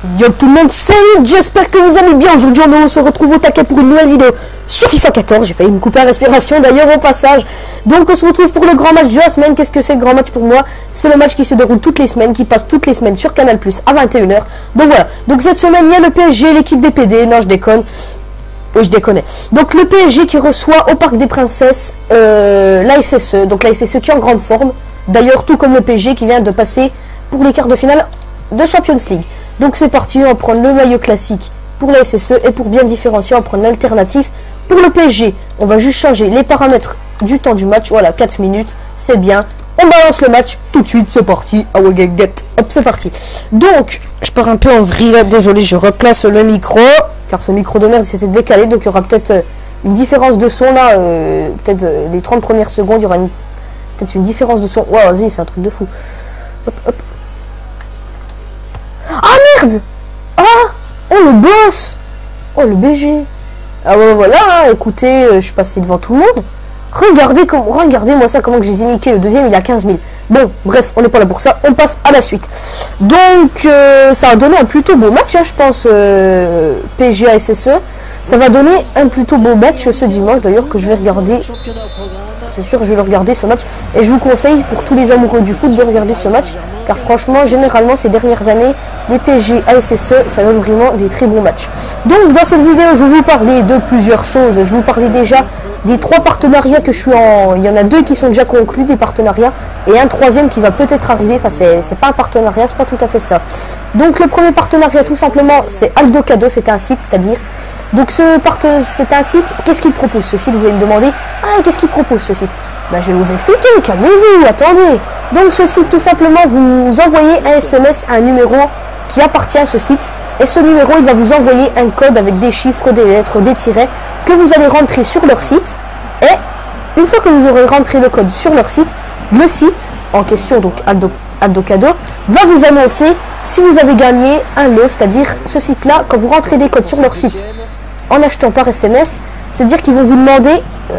Yo tout le monde, salut, j'espère que vous allez bien. Aujourd'hui on se retrouve au taquet pour une nouvelle vidéo sur FIFA 14. J'ai failli me couper la respiration d'ailleurs au passage. Donc on se retrouve pour le grand match de la semaine. Qu'est-ce que c'est le grand match pour moi? C'est le match qui se déroule toutes les semaines, qui passe toutes les semaines sur Canal Plus à 21h. Donc voilà, donc cette semaine il y a le PSG, l'équipe des PD. Non je déconne. Oui je déconne. Donc le PSG qui reçoit au Parc des Princesses la SSE. Donc la SSE qui est en grande forme. D'ailleurs tout comme le PSG qui vient de passer pour les quarts de finale de Champions League. Donc c'est parti, on va prendre le maillot classique pour la SSE et pour bien différencier, on va prendre l'alternative pour le PSG. On va juste changer les paramètres du temps du match. Voilà, 4 minutes, c'est bien. On balance le match tout de suite, c'est parti. Ah ouais, get. Hop, c'est parti. Donc, je pars un peu en vrille, désolé, je replace le micro, car ce micro de merde s'était décalé, donc il y aura peut-être une différence de son là, peut-être les 30 premières secondes, il y aura peut-être une différence de son. Wow, vas-y, c'est un truc de fou. Hop, hop. Ah merde! Ah! Oh le boss! Oh le BG! Ah ouais voilà, hein, écoutez, je suis passé devant tout le monde. Regardez-moi ça, comment que j'ai niqué. Le deuxième il a 15 000. Bon, bref, on n'est pas là pour ça, on passe à la suite. Donc, ça a donné un plutôt beau match, hein, je pense, PSG à SSE. Ça va donner un plutôt beau match ce dimanche, d'ailleurs, que je vais regarder. C'est sûr, je vais le regarder ce match. Et je vous conseille, pour tous les amoureux du foot, de regarder ce match. Car franchement, généralement, ces dernières années, les PSG à SSE, ça donne vraiment des très bons matchs. Donc, dans cette vidéo, je vais vous parler de plusieurs choses. Je vais vous parler déjà des 3 partenariats que je suis en... Il y en a 2 qui sont déjà conclus, des partenariats. Et un troisième qui va peut-être arriver. Enfin, c'est pas un partenariat, c'est pas tout à fait ça. Donc, le premier partenariat, tout simplement, c'est Aldo Cadeau. C'est un site, c'est-à-dire... Donc, c'est un site. Qu'est-ce qu'il propose, ce site? Vous allez me demander, ah, qu'est-ce qu'il propose, ce site? Ben, je vais vous expliquer, calmez-vous, attendez. Donc ce site, tout simplement, vous envoyez un SMS à un numéro qui appartient à ce site. Et ce numéro, il va vous envoyer un code avec des chiffres, des lettres, des tirets que vous allez rentrer sur leur site. Et une fois que vous aurez rentré le code sur leur site, le site en question, donc Aldo Cadeau, va vous annoncer si vous avez gagné un lot. C'est-à-dire, ce site-là, quand vous rentrez des codes sur leur site en achetant par SMS, c'est-à-dire qu'ils vont vous demander...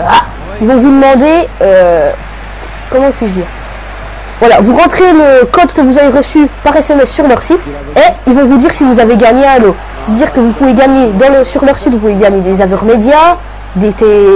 comment puis-je dire? Voilà, vous rentrez le code que vous avez reçu par SMS sur leur site et ils vont vous dire si vous avez gagné un lot. C'est-à-dire que vous pouvez gagner sur leur site, vous pouvez gagner des aveurs médias, des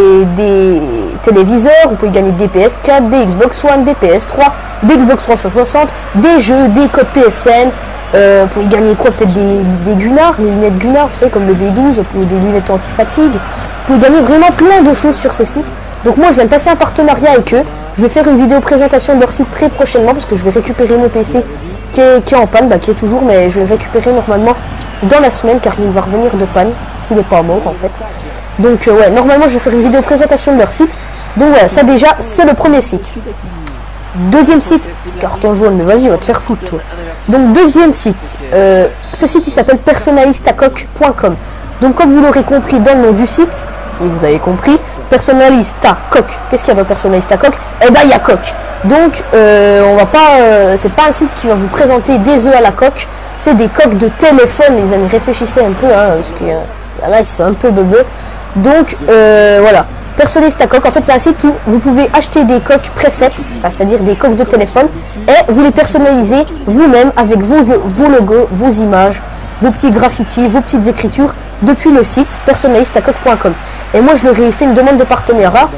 téléviseurs, vous pouvez gagner des PS4, des Xbox One, des PS3, des Xbox 360, des jeux, des codes PSN. Vous pouvez gagner quoi? Peut-être des Gunnar, les lunettes Gunnar, vous savez, comme le V12, vous pouvez des lunettes anti-fatigue. Vous pouvez gagner vraiment plein de choses sur ce site. Donc moi je viens de passer un partenariat avec eux. Je vais faire une vidéo présentation de leur site très prochainement parce que je vais récupérer mon PC qui est en panne, qui est toujours, mais je vais le récupérer normalement dans la semaine car il va revenir de panne s'il n'est pas mort en fait. Donc ouais, normalement je vais faire une vidéo présentation de leur site. Donc voilà, ça déjà c'est le premier site. Deuxième site, carton jaune, mais vas-y, va te faire foutre toi. Donc deuxième site, ce site il s'appelle personalistacoq.com. Donc comme vous l'aurez compris dans le nom du site, si vous avez compris, Personalistacoq. Qu'est-ce qu'il y a dans Personalistacoq? Eh ben il y a coq. Donc on va pas, c'est pas un site qui va vous présenter des œufs à la coque, c'est des coques de téléphone, les amis, réfléchissez un peu, hein, parce que là ils sont un peu bebeux. Donc voilà. Personalistacoq, en fait c'est un site où vous pouvez acheter des coques préfaites, enfin, c'est-à-dire des coques de téléphone, et vous les personnalisez vous-même avec vos logos, vos images, vos petits graffitis, vos petites écritures depuis le site personalistacoq.com. Et moi je leur ai fait une demande de partenariat,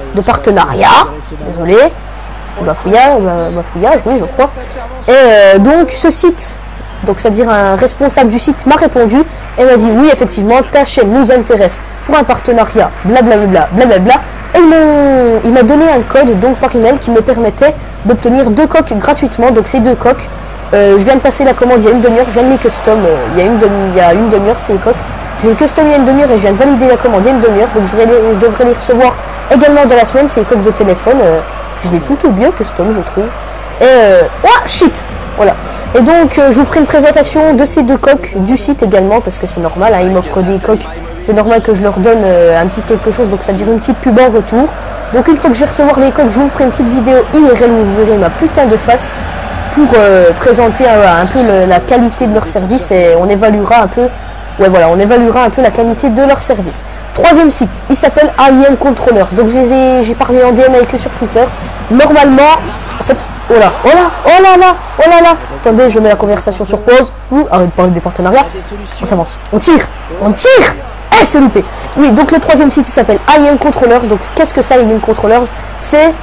désolé, petit bafouillage, oui je crois. Et donc ce site, donc c'est-à-dire un responsable du site m'a répondu et m'a dit oui effectivement ta chaîne nous intéresse pour un partenariat, blablabla, blablabla. Et il m'a donné un code donc par email qui me permettait d'obtenir 2 coques gratuitement. Donc ces 2 coques, je viens de passer la commande il y a une demi-heure, je viens de les custom, il y a une demi-heure ces coques. Je les custom il y a une demi-heure et je viens de valider la commande il y a une demi-heure. Donc je devrais les recevoir également dans la semaine, ces coques de téléphone. Je les ai plutôt bien custom je trouve. Et oh shit, voilà. Et donc je vous ferai une présentation de ces 2 coques du site également parce que c'est normal, hein, ils m'offrent des coques. C'est normal que je leur donne un petit quelque chose, donc ça dire une petite pub en retour. Donc une fois que je vais recevoir les coques, je vous ferai une petite vidéo IRL où vous verrez ma putain de face pour présenter un peu la qualité de leur service et on évaluera un peu, ouais voilà, on évaluera un peu la qualité de leur service. Troisième site, il s'appelle IM Controllers. Donc j'ai parlé en DM avec eux sur Twitter. Normalement, en fait, Oh là, oh là, oh là là, oh là là. Attendez, je mets la conversation sur pause. Arrête de parler des partenariats. On s'avance. On tire. On tire. Eh, c'est loupé. Oui, donc le troisième site, il s'appelle IM Controllers. Donc, qu'est-ce que ça, IM Controllers? C'est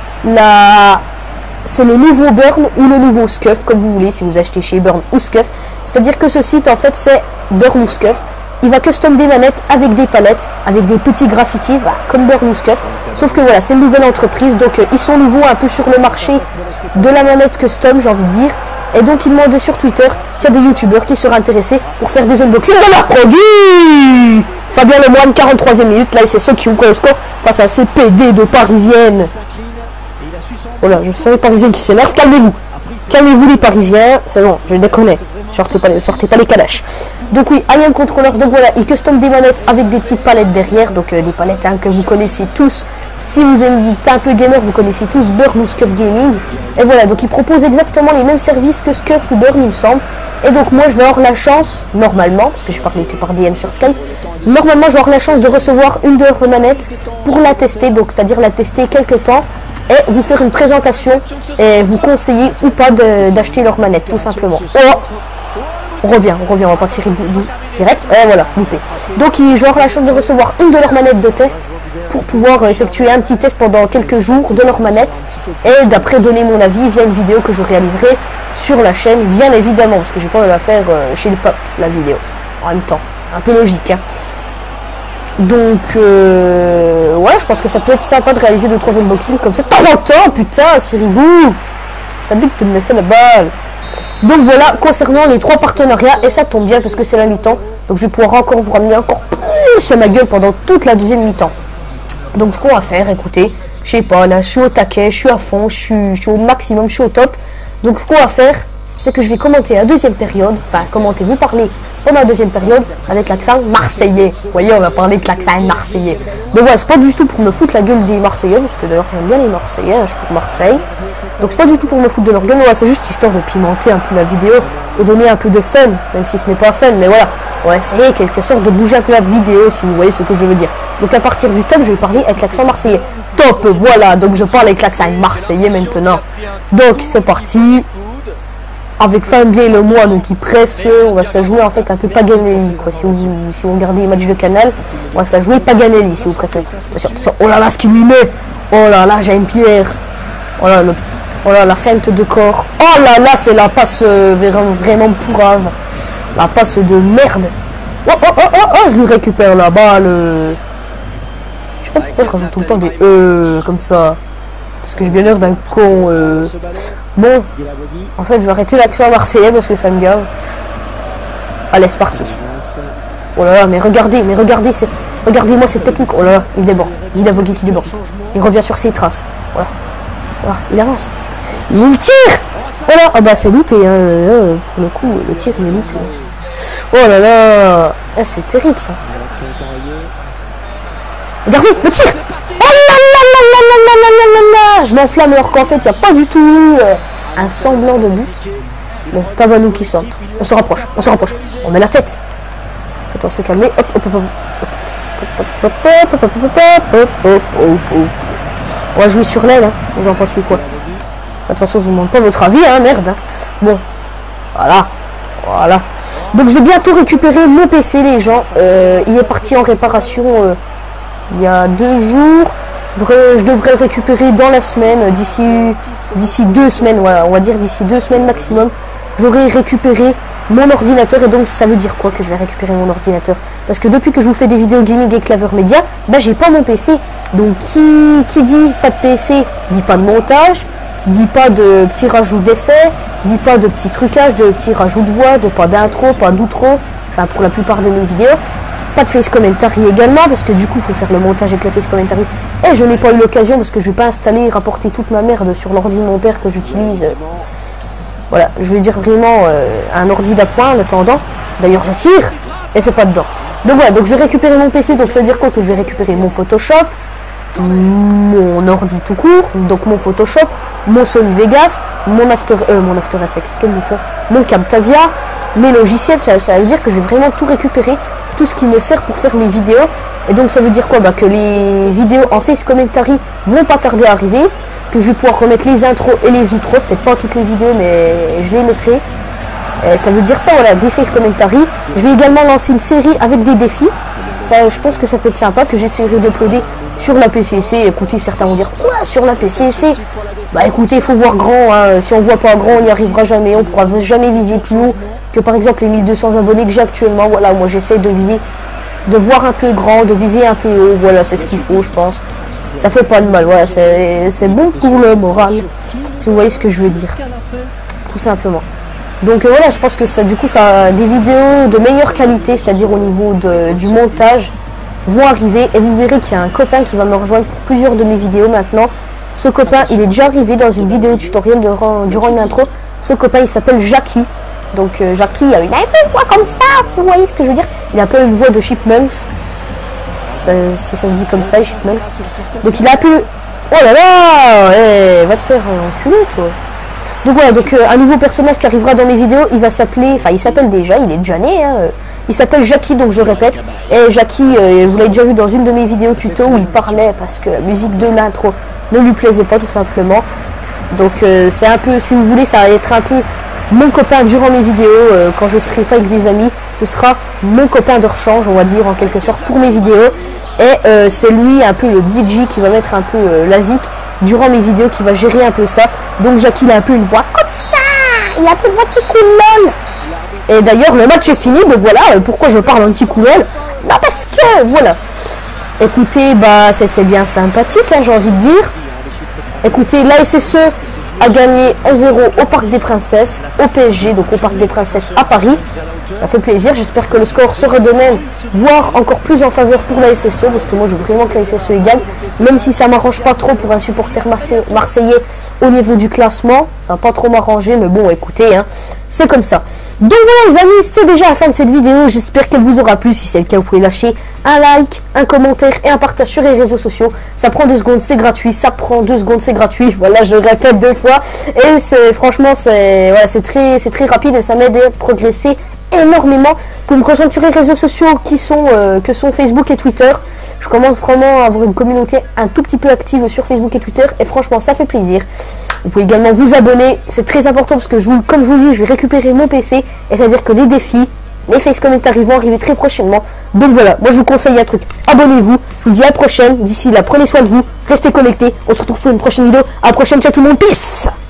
le nouveau Burn ou le nouveau Scuf, comme vous voulez, si vous achetez chez Burn ou Scuf. C'est-à-dire que ce site, en fait, c'est Burn ou Scuf. Il va custom des manettes avec des palettes, avec des petits graffitis, voilà, comme Burn ou Scuf. Sauf que voilà, c'est une nouvelle entreprise, donc ils sont nouveaux un peu sur le marché de la manette custom, j'ai envie de dire. Et donc ils demandaient sur Twitter s'il y a des youtubeurs qui seraient intéressés pour faire des unboxings de leurs produits. Fabien Lemoine, 43e minute, là c'est ceux qui ouvrent le score face à ces PD de parisiennes. Voilà, je sens les parisiennes qui s'énervent, calmez-vous. Calmez-vous les parisiens, c'est bon, je déconne. Sortez pas les calaches. Donc oui, IM Controllers, donc voilà, ils custom des manettes avec des petites palettes derrière, donc des palettes que vous connaissez tous. Si vous êtes un peu gamer, vous connaissez tous Burn ou Scuf Gaming. Et voilà, donc ils proposent exactement les mêmes services que Scuf ou Burn, il me semble. Et donc moi je vais avoir la chance, normalement, parce que je parlais que par DM sur Skype, normalement je vais avoir la chance de recevoir une de leurs manettes pour la tester, donc c'est-à-dire la tester quelques temps. Et vous faire une présentation et vous conseiller ou pas d'acheter leur manette, tout simplement. Oh, on revient, on va pas tirer direct. Et voilà, loupé. Donc je vais avoir la chance de recevoir une de leurs manettes de test pour pouvoir effectuer un petit test pendant quelques jours de leur manette. Et d'après donner mon avis via une vidéo que je réaliserai sur la chaîne, bien évidemment, parce que je vais pas la faire chez le pop, la vidéo. En même temps, un peu logique, hein. Donc, ouais, je pense que ça peut être sympa de réaliser 2-3 unboxings comme ça de temps en temps, putain, Sirigou. T'as dit que tu me laissais la balle. Donc voilà, concernant les 3 partenariats, et ça tombe bien parce que c'est la mi-temps, donc je vais pouvoir encore vous ramener encore plus à ma gueule pendant toute la deuxième mi-temps. Donc ce qu'on va faire, écoutez, je sais pas, là je suis au taquet, je suis à fond, je suis au maximum, je suis au top. Donc ce qu'on va faire, c'est que je vais commenter la deuxième période, enfin commenter, vous parler pendant la deuxième période avec l'accent marseillais. Vous voyez, on va parler de l'accent marseillais. Donc voilà, c'est pas du tout pour me foutre la gueule des Marseillais, parce que d'ailleurs j'aime bien les Marseillais, hein, je suis pour Marseille. Donc c'est pas du tout pour me foutre de leur gueule, voilà, c'est juste histoire de pimenter un peu la vidéo, de donner un peu de fun, même si ce n'est pas fun, mais voilà, on va essayer quelque sorte de bouger un peu la vidéo, si vous voyez ce que je veux dire. Donc à partir du top, je vais parler avec l'accent marseillais. Top, voilà, donc je parle avec l'accent marseillais maintenant. Donc c'est parti. Avec Fabien et Lemoine qui presse, on va se la jouer en fait un peu Paganelli, quoi. Si vous regardez les matchs de Canal, on va se la jouer Paganelli si vous préférez. Attention, attention. Oh là là, ce qu'il lui met. Oh là là, Jean-Pierre. Oh là, oh là, la feinte de corps. Oh là là, c'est la passe vraiment pourrave. La passe de merde. Oh oh oh oh oh, je lui récupère la balle. Je sais pas pourquoi je rajoute tout le temps des comme ça. Parce que j'ai bien l'air d'un con. Bon, en fait, je vais arrêter l'accent marseillais parce que ça me gave. Allez, c'est parti. Oh là là, mais regardez-moi cette technique. Oh là là, il déborde. Guy Lavogui qui déborde. Il revient sur ses traces. Voilà. Voilà, il avance. Il tire. Voilà. Ah bah c'est loupé, hein. Pour le coup, le tir il est loupé. Oh là là. Ah, c'est terrible ça. Regardez, le tir. Oh là là là là là là là là là. Je m'enflamme alors qu'en fait, il n'y a pas du tout un semblant de but. Bon, Tabanou qui centre. On se rapproche. On met la tête. Faites-on se calmer. Hop, hop, hop, hop. On va jouer sur l'aile, hein. Vous en pensez quoi? De toute façon, je vous demande pas votre avis, hein, merde. Hein. Bon, voilà. Donc, je vais bientôt récupérer mon PC, les gens. Il est parti en réparation il y a 2 jours. Je devrais le récupérer dans la semaine, d'ici 2 semaines, voilà, on va dire d'ici 2 semaines maximum. J'aurai récupéré mon ordinateur, et donc ça veut dire quoi que je vais récupérer mon ordinateur? Parce que depuis que je vous fais des vidéos gaming et Claveur Média, bah j'ai pas mon PC. Donc qui dit pas de PC, dit pas de montage, dit pas de petits rajouts d'effets, dit pas de petits trucages, de petits rajouts de voix, de pas d'intro, pas d'outro, enfin pour la plupart de mes vidéos. Pas de face commentary également, parce que du coup il faut faire le montage avec le face commentary, et je n'ai pas eu l'occasion parce que je vais pas installer et rapporter toute ma merde sur l'ordi de mon père que j'utilise. Voilà, je vais dire vraiment un ordi d'appoint en attendant. D'ailleurs je tire et c'est pas dedans. Donc voilà, donc je vais récupérer mon PC, donc ça veut dire quoi? Que je vais récupérer mon Photoshop, mon ordi tout court, donc mon Photoshop, mon Sony Vegas, mon After Effects, quel bouffon, mon Camtasia, mes logiciels. Ça veut dire que je vais vraiment tout récupérer, tout ce qui me sert pour faire mes vidéos. Et donc ça veut dire quoi? Bah que les vidéos en face commentary vont pas tarder à arriver. que je vais pouvoir remettre les intros et les outros, peut-être pas toutes les vidéos, mais je les mettrai. Ça veut dire ça, voilà, des face commentary. Je vais également lancer une série avec des défis. Ça, je pense que ça peut être sympa, que j'essaierai d'uploader sur la PCC. Écoutez, certains vont dire quoi sur la PCC? Bah écoutez, il faut voir grand, hein. Si on voit pas grand, on n'y arrivera jamais. On pourra jamais viser plus haut que par exemple les 1200 abonnés que j'ai actuellement. Voilà, moi j'essaie de viser, de voir un peu grand, de viser un peu haut. Voilà, c'est ce qu'il faut, je pense. Ça fait pas de mal, voilà, c'est bon pour le moral, si vous voyez ce que je veux dire, tout simplement. Donc voilà, je pense que ça, du coup, ça, des vidéos de meilleure qualité, c'est-à-dire au niveau du montage, vont arriver. Et vous verrez qu'il y a un copain qui va me rejoindre pour plusieurs de mes vidéos maintenant. Ce copain, il est déjà arrivé dans une vidéo tutoriel durant une intro. Ce copain, il s'appelle Jackie. Donc Jackie a une voix comme ça, si vous voyez ce que je veux dire. Il a un peu une voix de Chipmunks. Si ça se dit comme ça, les Chipmunks. Donc il a un peu... Oh là là, va te faire enculer, toi. Donc voilà, donc un nouveau personnage qui arrivera dans mes vidéos, il va s'appeler, enfin il s'appelle déjà, il est déjà né, hein, il s'appelle Jackie, donc je répète. Et Jackie, vous l'avez déjà vu dans une de mes vidéos tuto où il parlait parce que la musique de l'intro ne lui plaisait pas tout simplement. Donc c'est un peu, si vous voulez, ça va être un peu mon copain durant mes vidéos, quand je serai pas avec des amis, ce sera mon copain de rechange, on va dire en quelque sorte, pour mes vidéos. Et c'est lui un peu le DJ qui va mettre un peu la zik durant mes vidéos, qui va gérer un peu ça. Donc Jackie, il a un peu une voix comme ça, il a un peu de voix qui coulole. Et d'ailleurs le match est fini, donc voilà, pourquoi je parle un petit coulole? Non, parce que voilà. Écoutez, bah c'était bien sympathique, hein, j'ai envie de dire. Écoutez, la SSE a gagné 1-0 au Parc des Princesses, au PSG, donc au Parc des Princesses à Paris. Ça fait plaisir, j'espère que le score sera de même, voire encore plus en faveur pour la SSE, parce que moi je veux vraiment que la SSE gagne, même si ça m'arrange pas trop pour un supporter marseillais au niveau du classement, ça va pas trop m'arranger, mais bon écoutez, hein, c'est comme ça. Donc voilà les amis, c'est déjà la fin de cette vidéo, j'espère qu'elle vous aura plu. Si c'est le cas, vous pouvez lâcher un like, un commentaire et un partage sur les réseaux sociaux. Ça prend 2 secondes, c'est gratuit, ça prend 2 secondes, c'est gratuit, voilà, je le répète 2 fois. Et c'est franchement, c'est voilà, c'est très rapide et ça m'aide à progresser énormément. Vous pouvez me rejoindre sur les réseaux sociaux qui sont Facebook et Twitter. Je commence vraiment à avoir une communauté un tout petit peu active sur Facebook et Twitter et franchement ça fait plaisir. Vous pouvez également vous abonner, c'est très important parce que comme je vous dis, je vais récupérer mon PC et c'est-à-dire que les défis, les face commentaries vont arriver très prochainement. Donc voilà, moi je vous conseille un truc, abonnez-vous, je vous dis à la prochaine, d'ici là prenez soin de vous, restez connectés, on se retrouve pour une prochaine vidéo, à la prochaine, ciao tout le monde, peace.